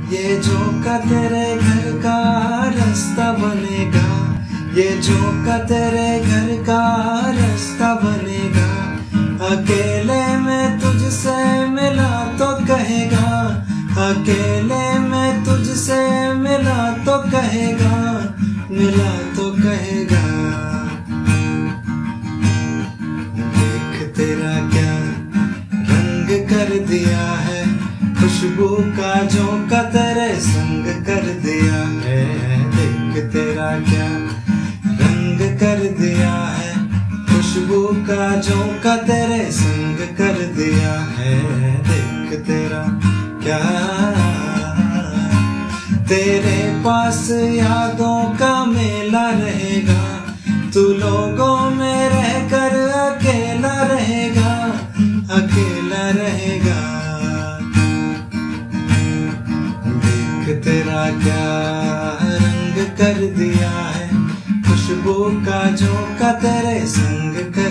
ये झोंका तेरे घर का रास्ता बनेगा, ये झोंका तेरे घर का रास्ता बनेगा। अकेले में तुझसे मिला तो कहेगा, अकेले में तुझसे मिला तो कहेगा, मिला तो कहेगा। देख तेरा क्या रंग कर दिया है, खुशबू का झोंका तेरे संग कर दिया है। देख तेरा क्या रंग कर दिया है, खुशबू का झोंका तेरे संग कर दिया है। देख तेरा क्या, तेरे पास यादों का मेला रहेगा, तू लोगों में रहकर अकेला रहेगा, अकेला रहेगा। देख तेरा क्या रंग कर दिया है, खुशबू का झोंका तेरे संग कर